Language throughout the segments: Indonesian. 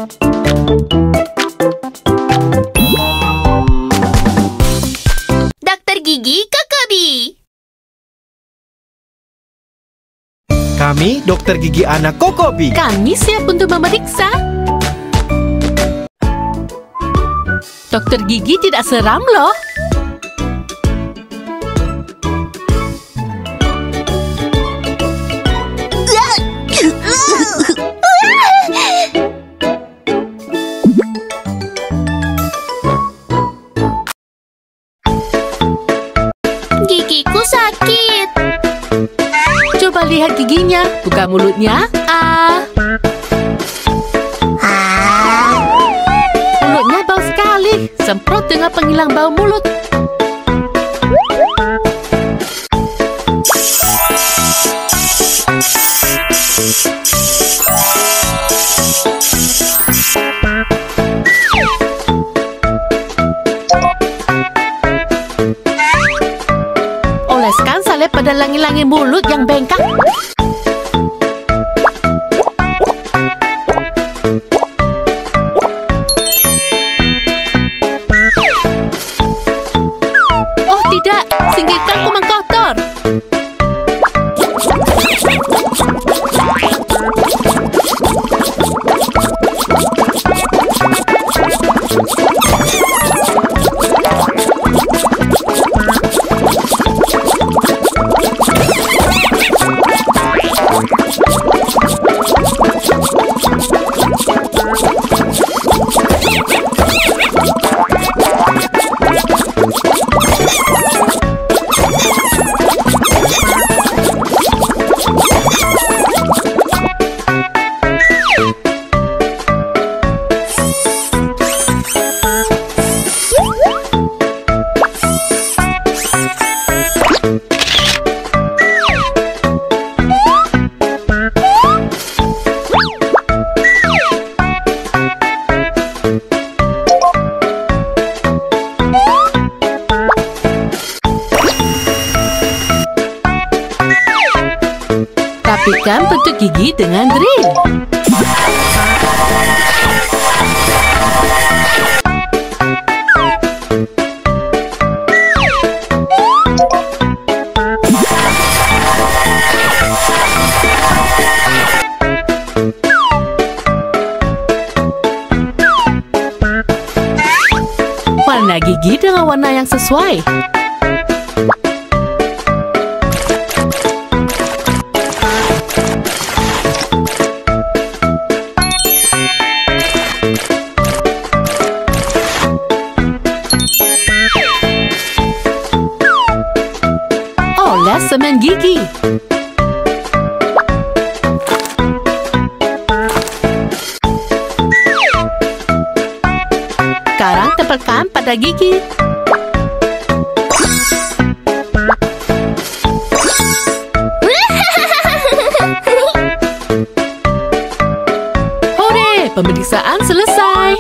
Dokter Gigi Kokobi. Kami dokter gigi anak Kokobi. Kami siap untuk memeriksa. Dokter gigi tidak seram loh. Gigiku sakit. Coba lihat giginya, buka mulutnya. Mulutnya bau sekali. Semprot dengan penghilang bau mulut. Oleskan salep pada langi-langi mulut yang bengkak. Oh tidak, singkirkan kuman kotor. Rapikan bentuk gigi dengan drill. Warna gigi dengan warna yang sesuai. Oles semen gigi. Sekarang tempelkan pada gigi. Hore, pemeriksaan selesai.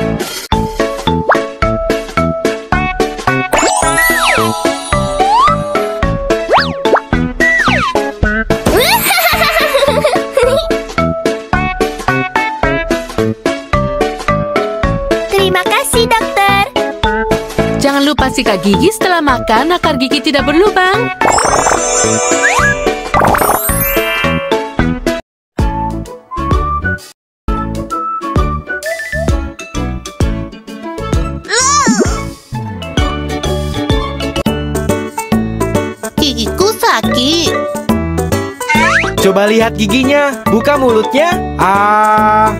Terima kasih, dokter. Jangan lupa sikat gigi setelah makan agar gigi tidak berlubang. Gigiku sakit. Coba lihat giginya, buka mulutnya. Hah?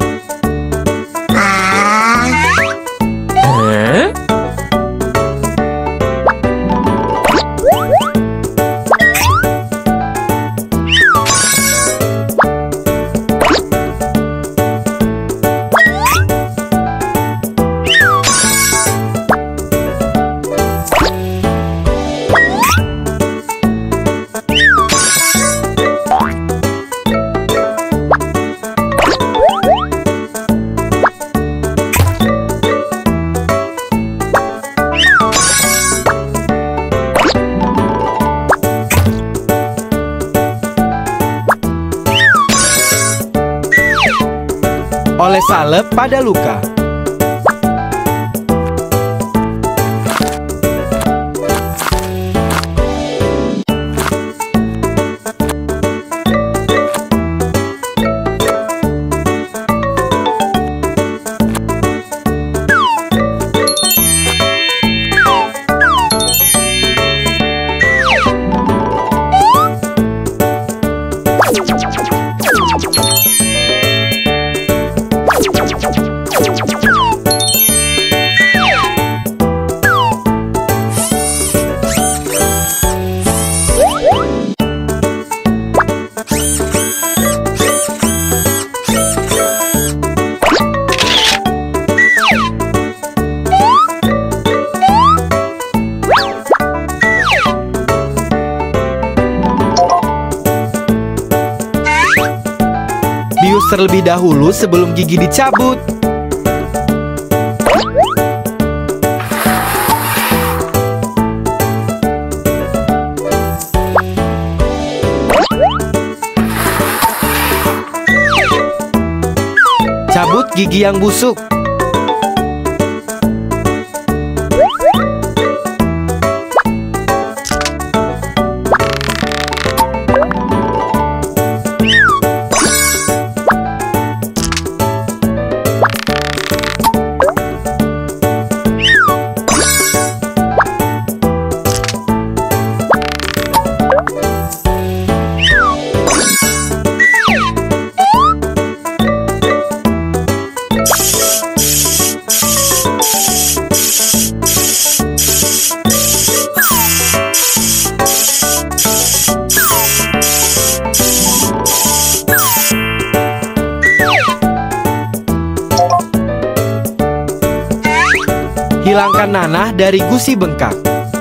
salep pada luka. Bius terlebih dahulu sebelum gigi dicabut. Cabut gigi yang busuk. Hilangkan nanah dari gusi bengkak.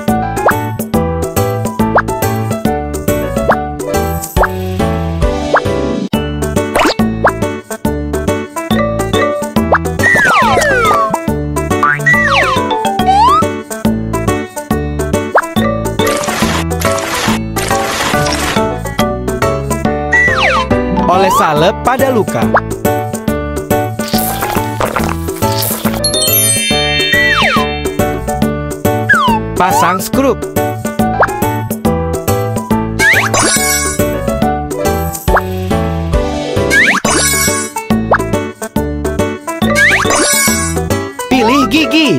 Oles salep pada luka. Pasang skrup. Pilih gigi.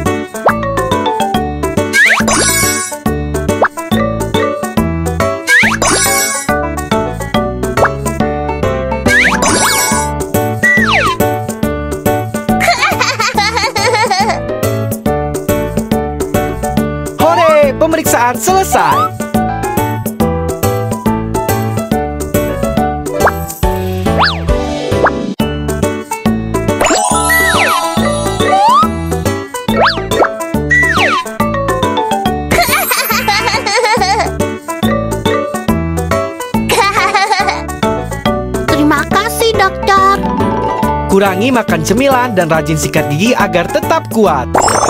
Pemeriksaan selesai. Terima kasih, dokter. Kurangi makan cemilan dan rajin sikat gigi agar tetap kuat.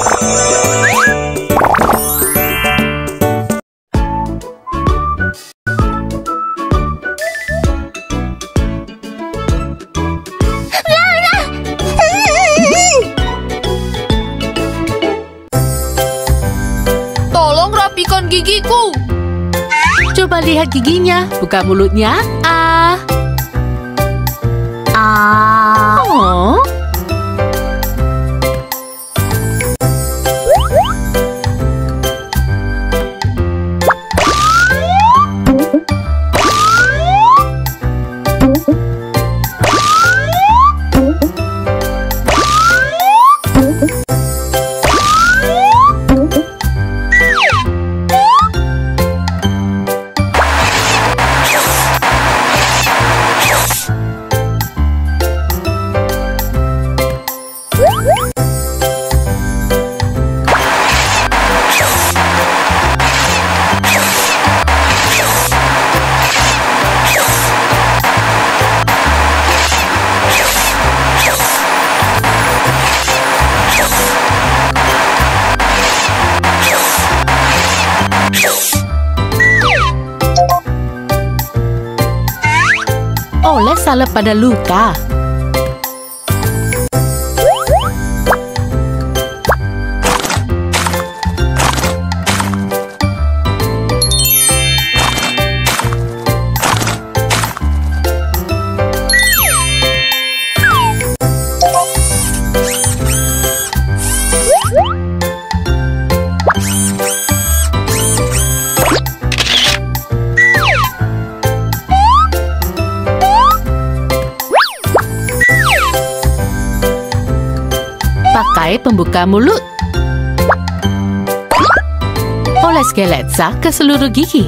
Tolong rapikan gigiku. Coba lihat giginya. Buka mulutnya. Oh. Oles salep pada luka. pembuka mulut. Oleskan lensa ke seluruh gigi.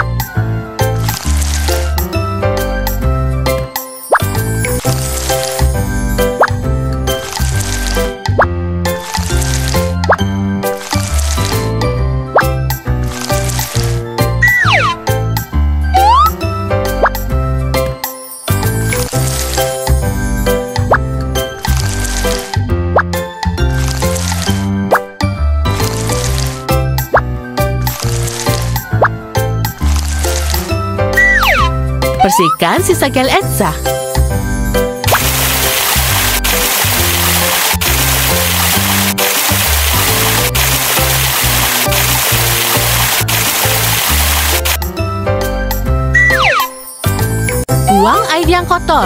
Bersihkan sisa gel Elsa. Buang air yang kotor.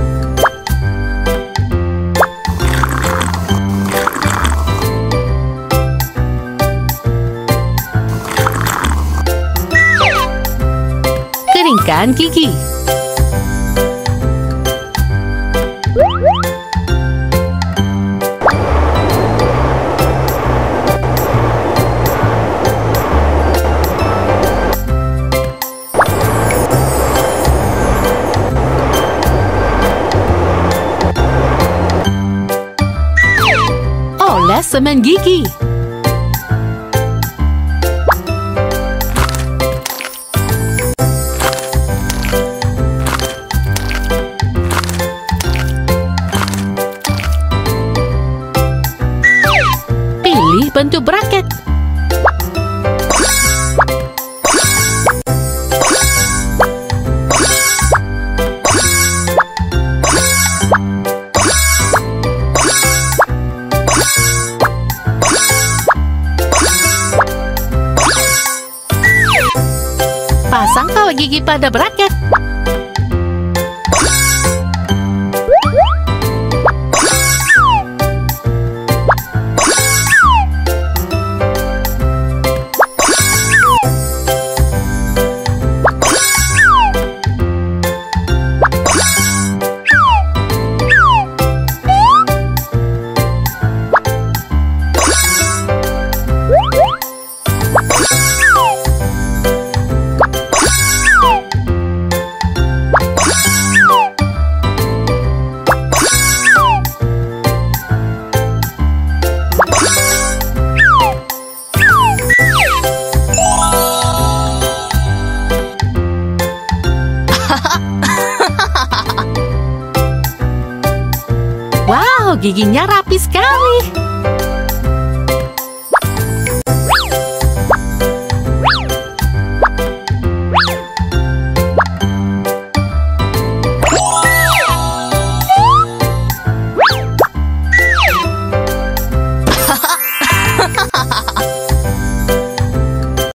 Keringkan gigi. Oles semen gigi. Pilih bentuk braket. Pasang kawat gigi pada braket. Wow, giginya rapi sekali.